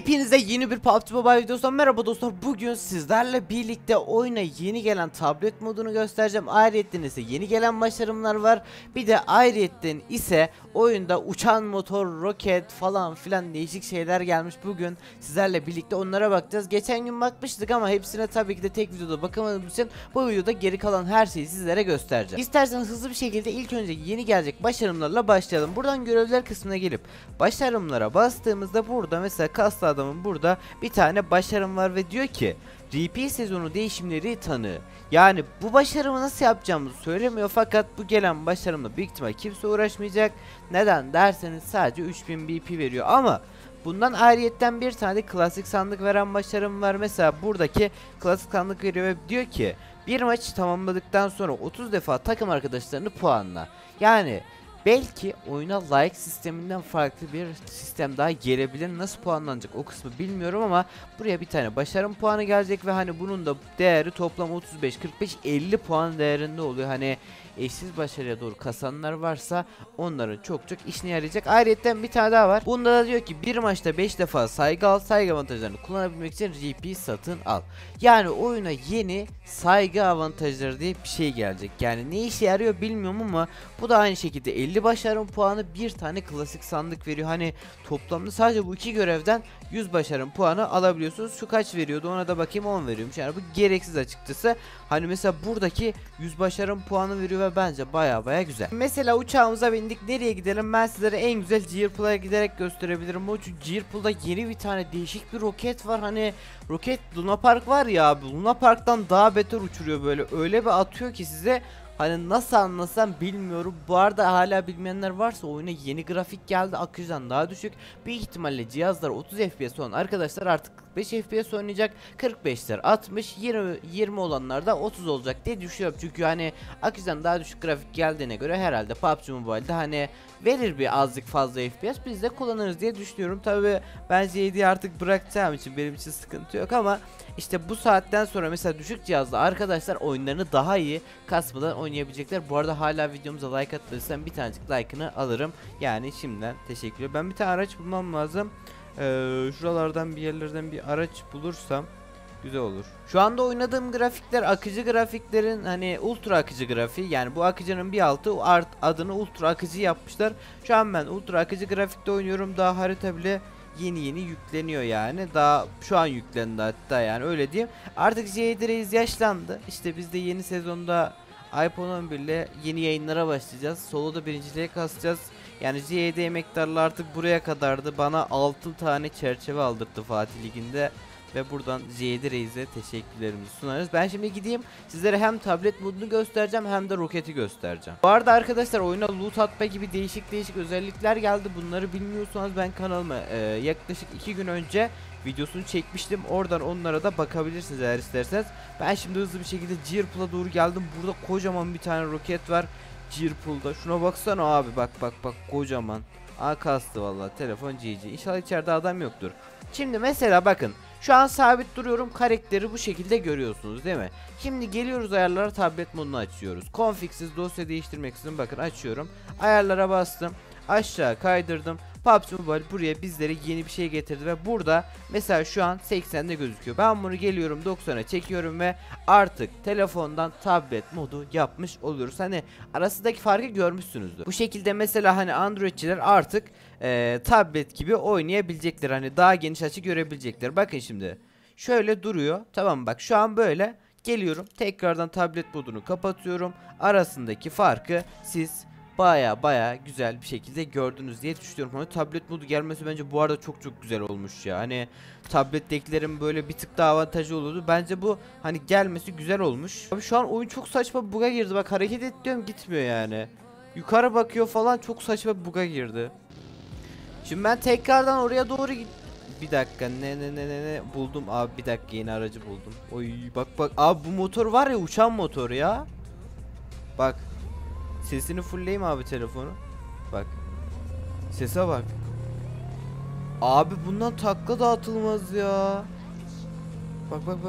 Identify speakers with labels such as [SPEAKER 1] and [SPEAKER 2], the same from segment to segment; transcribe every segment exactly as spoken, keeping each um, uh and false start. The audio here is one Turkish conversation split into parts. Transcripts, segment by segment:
[SPEAKER 1] Hepinize yeni bir P U B G Mobile videosundan merhaba dostlar. Bugün sizlerle birlikte oyuna yeni gelen tablet modunu göstereceğim. Ayrıyetten ise yeni gelen başarımlar var. Bir de ayrıyetten ise oyunda uçan motor, roket falan filan değişik şeyler gelmiş. Bugün sizlerle birlikte onlara bakacağız. Geçen gün bakmıştık ama hepsine tabii ki de tek videoda bakamadığımız için bu videoda geri kalan her şeyi sizlere göstereceğim. İsterseniz hızlı bir şekilde ilk önce yeni gelecek başarımlarla başlayalım. Buradan görevler kısmına gelip başarımlara bastığımızda burada mesela kaslı adamın burada bir tane başarım var ve diyor ki R P sezonu değişimleri tanı. Yani bu başarımı nasıl yapacağımızı söylemiyor fakat bu gelen başarımla büyük ihtimal kimse uğraşmayacak. Neden derseniz sadece üç bin B P veriyor ama bundan ayrıyetten bir tane klasik sandık veren başarım var. Mesela buradaki klasik sandık veriyor ve diyor ki bir maç tamamladıktan sonra otuz defa takım arkadaşlarını puanla. Yani belki oyuna like sisteminden farklı bir sistem daha gelebilir. Nasıl puanlanacak o kısmı bilmiyorum ama buraya bir tane başarım puanı gelecek ve hani bunun da değeri toplam otuz beş kırk beş elli puan değerinde oluyor. Hani eşsiz başarıya doğru kasanlar varsa onların çok çok işine yarayacak. Ayrıca bir tane daha var. Bunda da diyor ki bir maçta beş defa saygı al. Saygı avantajlarını kullanabilmek için R P satın al. Yani oyuna yeni saygı avantajları diye bir şey gelecek. Yani ne işe yarıyor bilmiyorum ama bu da aynı şekilde elli başarım puanı, bir tane klasik sandık veriyor. Hani toplamda sadece bu iki görevden yüz başarım puanı alabiliyorsunuz. Şu kaç veriyordu ona da bakayım, on veriyormuş. Yani bu gereksiz açıkçası. Hani mesela buradaki yüz başarım puanı veriyor ve bence baya baya güzel. Mesela uçağımıza bindik, nereye gidelim? Ben sizlere en güzel Gearpool'a giderek gösterebilirim. O çünkü Gearpool'da yeni bir tane değişik bir roket var. Hani roket Luna Park var ya abi, Luna Park'tan daha beter uçuruyor böyle. Öyle bir atıyor ki size. Hani nasıl anlasam bilmiyorum. Bu arada hala bilmeyenler varsa oyuna yeni grafik geldi. Akıcıdan daha düşük. Büyük ihtimalle cihazlar otuz F P S olan arkadaşlar artık kırk beş F P S oynayacak. kırk beşler altmış, yirmi yirmi olanlar da otuz olacak diye düşünüyorum. Çünkü hani akıcıdan daha düşük grafik geldiğine göre herhalde P U B G Mobile'de hani verir bir azlık fazla F P S, biz de kullanırız diye düşünüyorum. Tabi ben J D'yi artık bırakacağım için benim için sıkıntı yok ama işte bu saatten sonra mesela düşük cihazda arkadaşlar oyunlarını daha iyi kasmadan oynayabilecekler. Bu arada hala videomuza like atmadıysan bir tanecik like'ını alırım. Yani şimdiden teşekkürler. Ben bir tane araç bulmam lazım. Ee, şuralardan bir yerlerden bir araç bulursam güzel olur. Şu anda oynadığım grafikler akıcı grafiklerin hani ultra akıcı grafiği. Yani bu akıcının bir altı art adını ultra akıcı yapmışlar. Şu an ben ultra akıcı grafikte oynuyorum. Daha harita bile yeni yeni yükleniyor yani. Daha şu an yüklendi hatta, yani öyle diyeyim. Artık J D Reis yaşlandı. İşte biz de yeni sezonda iPhone on bir ile yeni yayınlara başlayacağız. Solo'da birinciliğe kasacağız. Yani J D emektarlı artık buraya kadardı. Bana altı tane çerçeve aldırdı Fatih Ligi'nde. Ve buradan J D Reis'e teşekkürlerimizi sunarız. Ben şimdi gideyim sizlere hem tablet modunu göstereceğim hem de roketi göstereceğim. Bu arada arkadaşlar oyuna loot atma gibi değişik değişik özellikler geldi. Bunları bilmiyorsanız ben kanalıma e, yaklaşık iki gün önce videosunu çekmiştim. Oradan onlara da bakabilirsiniz eğer isterseniz. Ben şimdi hızlı bir şekilde Gearpool'a doğru geldim. Burada kocaman bir tane roket var Gearpool'da. Şuna baksana abi, bak bak bak kocaman. Aa kastı vallahi telefon G G. İnşallah içeride adam yoktur. Şimdi mesela bakın. Şu an sabit duruyorum. Karakteri bu şekilde görüyorsunuz değil mi? Şimdi geliyoruz ayarlara, tablet modunu açıyoruz. Config'siz dosya değiştirmek için bakın açıyorum. Ayarlara bastım. Aşağı kaydırdım. P U B G Mobile buraya bizlere yeni bir şey getirdi ve burada mesela şu an seksende gözüküyor. Ben bunu geliyorum doksana çekiyorum ve artık telefondan tablet modu yapmış oluyoruz. Hani arasındaki farkı görmüşsünüzdür. Bu şekilde mesela hani Androidçiler artık e, tablet gibi oynayabilecekler. Hani daha geniş açı görebilecekler. Bakın şimdi şöyle duruyor. Tamam, bak şu an böyle geliyorum. Tekrardan tablet modunu kapatıyorum. Arasındaki farkı siz baya baya güzel bir şekilde gördünüz diye düşünüyorum. Hani tablet modu gelmesi bence bu arada çok çok güzel olmuş ya. Hani tablettekilerin böyle bir tık daha avantajı olurdu. Bence bu hani gelmesi güzel olmuş. Abi şu an oyun çok saçma bir bug'a girdi. Bak hareket et diyorum, gitmiyor yani. Yukarı bakıyor falan, çok saçma bir bug'a girdi. Şimdi ben tekrardan oraya doğru git. Bir dakika, ne ne ne ne ne buldum abi, bir dakika yeni aracı buldum. Oy bak bak abi, bu motor var ya, uçan motor ya. Bak. Sesini fullleyeyim abi telefonu. Bak. Sese bak. Abi bundan takla da atılmaz ya. Bak bak bak.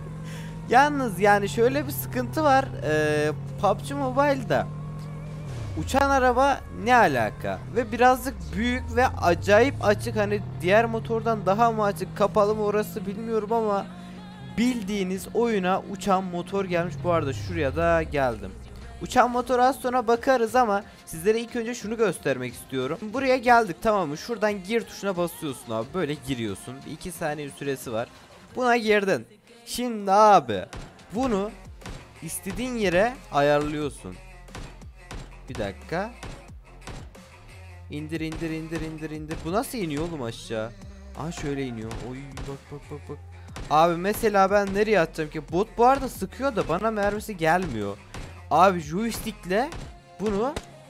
[SPEAKER 1] Yalnız yani şöyle bir sıkıntı var. Ee, P U B G Mobile'da uçan araba ne alaka? Ve birazcık büyük ve acayip açık, hani diğer motordan daha mı açık, kapalı mı orası bilmiyorum ama bildiğiniz oyuna uçan motor gelmiş. Bu arada şuraya da geldim. Uçan motor az sonra bakarız ama sizlere ilk önce şunu göstermek istiyorum. Buraya geldik, tamam mı? Şuradan gir tuşuna basıyorsun abi, böyle giriyorsun. iki saniye süresi var. Buna girdin. Şimdi abi bunu istediğin yere ayarlıyorsun. Bir dakika. İndir indir indir indir indir. Bu nasıl iniyor oğlum aşağı? Aa şöyle iniyor. Oy bak bak bak bak. Abi mesela ben nereye atacağım ki? Bot bu arada sıkıyor da bana mermisi gelmiyor. Abi joystickle bunu.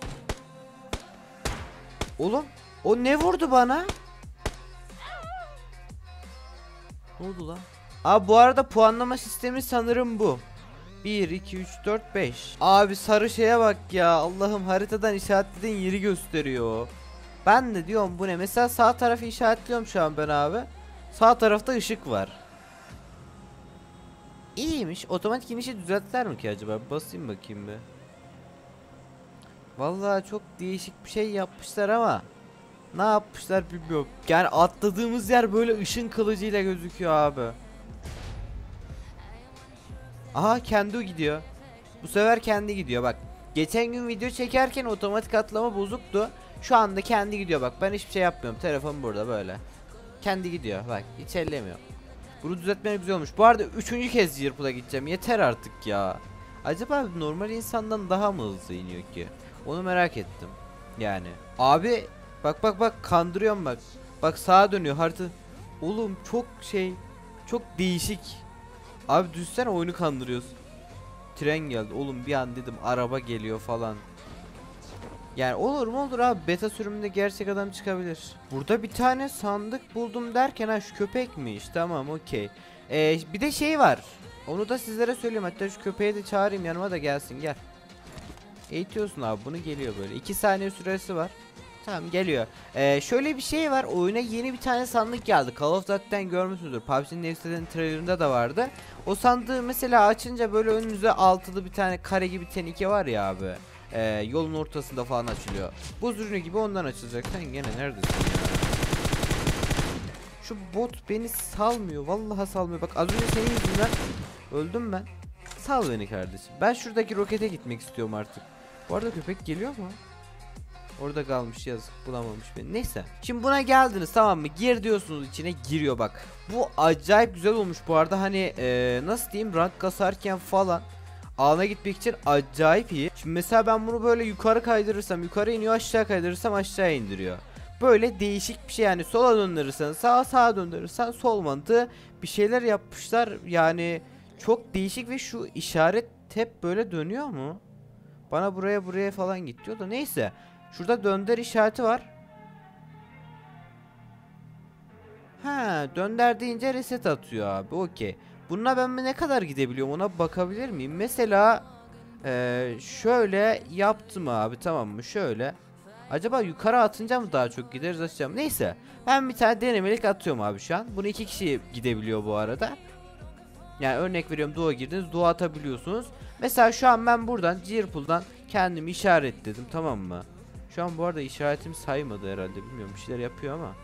[SPEAKER 1] Oğlum o ne vurdu bana? Ne oldu lan? Abi bu arada puanlama sistemi sanırım bu. bir, iki, üç, dört, beş. Abi sarı şeye bak ya. Allah'ım, haritadan işaretlediğin yeri gösteriyor. Ben de diyorum bu ne? Mesela sağ tarafı işaretliyorum şu an ben abi. Sağ tarafta ışık var. İyiymiş. Otomatik inişi düzelttiler mi ki acaba? Basayım bakayım bir. Vallahi çok değişik bir şey yapmışlar ama ne yapmışlar bilmiyorum. Yani atladığımız yer böyle ışın kılıcıyla gözüküyor abi. Aha kendi gidiyor. Bu sefer kendi gidiyor bak. Geçen gün video çekerken otomatik atlama bozuktu. Şu anda kendi gidiyor bak. Ben hiçbir şey yapmıyorum. Telefon burada böyle. Kendi gidiyor bak. Hiç ellemiyor. Bunu düzeltmem güzel olmuş. Bu arada üçüncü kez Yırpıl'a gideceğim. Yeter artık ya. Acaba normal insandan daha mı hızlı iniyor ki? Onu merak ettim. Yani. Abi bak bak bak, kandırıyorum bak. Bak sağa dönüyor harita. Oğlum çok şey. Çok değişik. Abi düşsene, oyunu kandırıyorsun. Tren geldi oğlum, bir an dedim araba geliyor falan. Yani olur mu olur abi, beta sürümünde gerçek adam çıkabilir. Burada bir tane sandık buldum derken ha şu köpekmiş, tamam okey. Ee, bir de şey var, onu da sizlere söyleyeyim, hatta şu köpeği de çağırayım yanıma da gelsin, gel. Eğitiyorsun abi bunu, geliyor böyle iki saniye süresi var. Tamam geliyor. Ee, şöyle bir şey var, oyuna yeni bir tane sandık geldi. Call of Duty'den görmüşsünüzdür. P U B G'nin Next'in trailerında da vardı. O sandığı mesela açınca böyle önünüze altılı bir tane kare gibi tenike var ya abi. Ee, yolun ortasında falan açılıyor. Buz ürünü gibi ondan açılacak. Sen gene neredesin ya? Şu bot beni salmıyor. Vallahi salmıyor. Bak az önce senin yüzünden öldüm ben. Sal beni kardeşim. Ben şuradaki rokete gitmek istiyorum artık. Bu arada köpek geliyor mu? Orada kalmış, yazık, bulamamış beni. Neyse. Şimdi buna geldiniz, tamam mı? Gir diyorsunuz, içine giriyor bak. Bu acayip güzel olmuş bu arada, hani ee, nasıl diyeyim, rank kasarken falan alana gitmek için acayip iyi. Şimdi mesela ben bunu böyle yukarı kaydırırsam yukarı iniyor, aşağı kaydırırsam aşağı indiriyor. Böyle değişik bir şey yani, sola döndürürsen sağa, sağa döndürürsen sol mantığı bir şeyler yapmışlar. Yani çok değişik ve şu işaret hep böyle dönüyor mu? Bana buraya buraya falan git diyor da neyse. Şurada dönder işareti var. Ha, dönder deyince reset atıyor abi. Okey. Bununla ben ne kadar gidebiliyorum ona bakabilir miyim? Mesela ee, şöyle yaptım abi, tamam mı? Şöyle. Acaba yukarı atınca mı daha çok gideriz, açacağım. Neyse. Ben bir tane denemelik atıyorum abi şu an. Bunu iki kişi gidebiliyor bu arada. Yani örnek veriyorum, duo girdiniz, duo atabiliyorsunuz. Mesela şu an ben buradan Cirple'dan kendimi işaretledim, tamam mı? Şu an bu arada işaretim saymadı herhalde, bilmiyorum, bir şeyler yapıyor ama.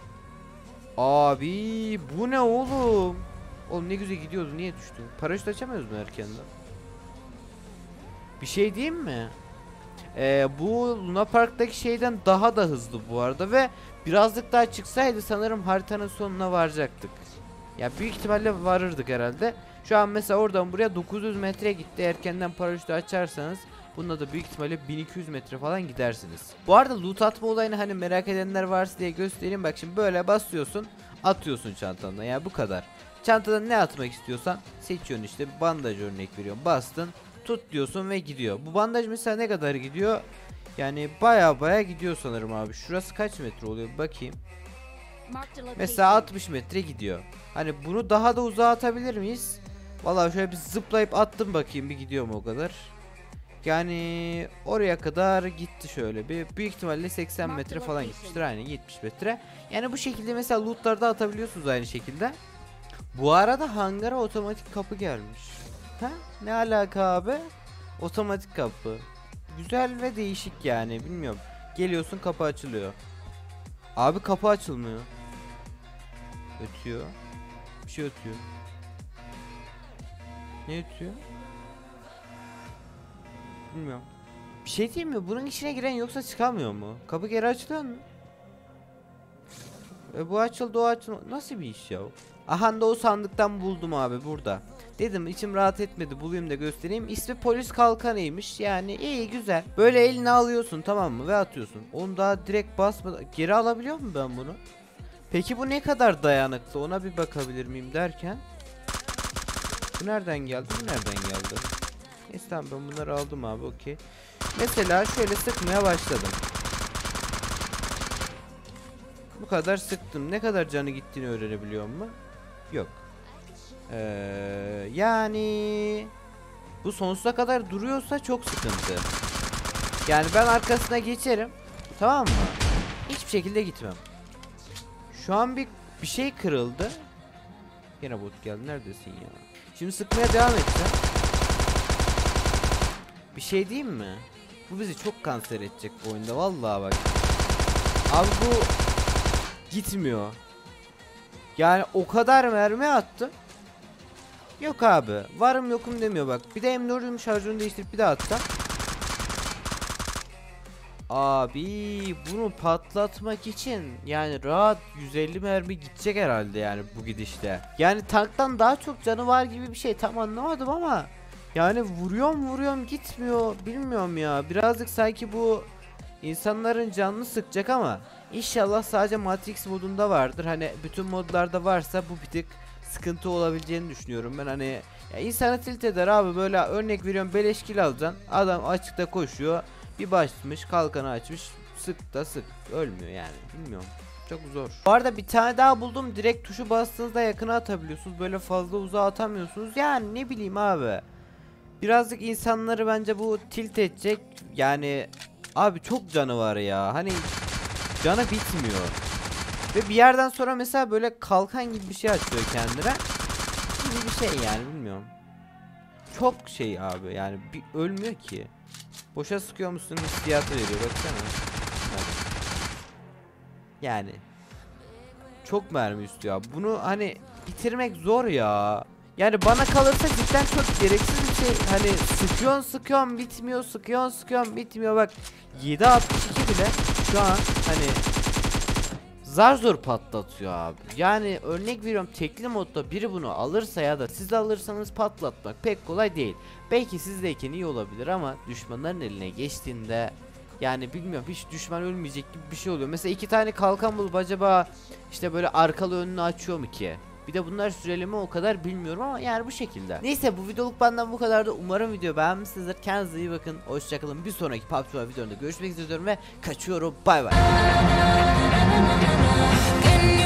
[SPEAKER 1] Abi bu ne oğlum? Oğlum ne güzel gidiyordu, niye düştün? Paraşüt açamıyoruz mu erkenden? Bir şey diyeyim mi? Ee, bu Luna Park'taki şeyden daha da hızlı bu arada ve birazcık daha çıksaydı sanırım haritanın sonuna varacaktık. Ya büyük ihtimalle varırdık herhalde. Şu an mesela oradan buraya dokuz yüz metre gitti. Erkenden paraşütü açarsanız bununla da büyük ihtimalle bin iki yüz metre falan gidersiniz. Bu arada loot atma olayını hani merak edenler varsa diye göstereyim. Bak şimdi böyle basıyorsun, atıyorsun çantandan. Yani bu kadar. Çantadan ne atmak istiyorsan seçiyorsun, işte bandaj örnek veriyorum. Bastın, tut diyorsun ve gidiyor. Bu bandaj mesela ne kadar gidiyor? Yani baya baya gidiyor sanırım abi. Şurası kaç metre oluyor bir bakayım. Mesela altmış metre gidiyor. Hani bunu daha da uzağa atabilir miyiz? Vallahi şöyle bir zıplayıp attım, bakayım bir gidiyor mu o kadar. Yani oraya kadar gitti şöyle bir. Büyük ihtimalle seksen metre falan gitmiştir, aynen yetmiş metre. Yani bu şekilde mesela lootlarda atabiliyorsunuz aynı şekilde. Bu arada hangara otomatik kapı gelmiş. Ha? Ne alaka abi? Otomatik kapı. güzel ve değişik yani, bilmiyorum. Geliyorsun, kapı açılıyor. Abi kapı açılmıyor. Ötüyor. Bir şey ötüyor. Ne ötüyor? Bilmiyorum. Bir şey diyeyim mi? Bunun içine giren yoksa çıkamıyor mu? Kapı geri açılıyor mu? E bu açıldı, o açıldı. Nasıl bir iş ya? Aha da o sandıktan buldum abi burada. Dedim içim rahat etmedi, bulayım da göstereyim. İsmi polis kalkanıymış. Yani iyi, güzel. Böyle eline alıyorsun, tamam mı, ve atıyorsun. Onu daha direkt basmadan geri alabiliyor mu ben bunu? Peki bu ne kadar dayanıklı, ona bir bakabilir miyim derken. Bu nereden geldi? Bu nereden geldi? Neyse tamam, ben bunları aldım abi, okey. Mesela şöyle sıkmaya başladım. Bu kadar sıktım. Ne kadar canı gittiğini öğrenebiliyor mu? Yok. Ee, yani bu sonsuza kadar duruyorsa çok sıkıntı. Yani ben arkasına geçerim, tamam mı? Hiçbir şekilde gitmem. Şu an bir bir şey kırıldı. Yine bot geldi. Neredesin ya? Şimdi sıkmaya devam edeceğim. Bir şey diyeyim mi? Bu bizi çok kanser edecek bu oyunda vallahi bak. Abi bu gitmiyor. Yani o kadar mermi attım. Yok abi. Varım yokum demiyor bak. Bir de M dördün şarjını değiştirip bir daha attım. Abi bunu patlatmak için yani rahat yüz elli mermi gidecek herhalde yani bu gidişte. Yani tanktan daha çok canı var gibi bir şey, tam anlamadım ama yani vuruyorum vuruyorum gitmiyor, bilmiyorum ya. Birazcık sanki bu insanların canını sıkacak ama inşallah sadece Matrix modunda vardır. Hani bütün modlarda varsa bu bir tık sıkıntı olabileceğini düşünüyorum ben. Hani ya insanı tilt eder abi, böyle örnek veriyorum, beleş kill alacaksın, adam açıkta koşuyor, bir başmış kalkanı açmış, sık da sık ölmüyor yani, bilmiyorum, çok zor. Bu arada bir tane daha buldum, direkt tuşu bastığınızda yakına atabiliyorsunuz, böyle fazla uzağa atamıyorsunuz. Yani ne bileyim abi, birazcık insanları bence bu tilt edecek yani. Abi çok canı var ya, hani canı bitmiyor ve bir yerden sonra mesela böyle kalkan gibi bir şey açıyor kendine gibi bir şey yani, bilmiyorum. Çok şey abi yani, bir ölmüyor ki. Boşa sıkıyor musun hissiyatı veriyor, baksana. Yani çok mermi istiyor. Bunu hani bitirmek zor ya. Yani bana kalırsa cidden çok gereksiz bir şey. Hani sıkıyorsun sıkıyorsun bitmiyor, sıkıyorsun sıkıyorsun bitmiyor. Bak yedi altmış iki bile şu an hani zar zor patlatıyor abi. Yani örnek veriyorum, tekli modda biri bunu alırsa ya da siz alırsanız patlatmak pek kolay değil. Belki sizdeyken iyi olabilir ama düşmanların eline geçtiğinde yani bilmiyorum, hiç düşman ölmeyecek gibi bir şey oluyor. Mesela iki tane kalkan bulup acaba işte böyle arkalı önünü açıyor mu ki? Bir de bunlar süreli mi o kadar bilmiyorum ama yani bu şekilde. Neyse, bu videoluk benden bu kadardı. Umarım video beğenmişsinizdir. Kendinize iyi bakın. Hoşçakalın. Bir sonraki P U B G videomda görüşmek üzere diyorum ve kaçıyorum. Bay bay.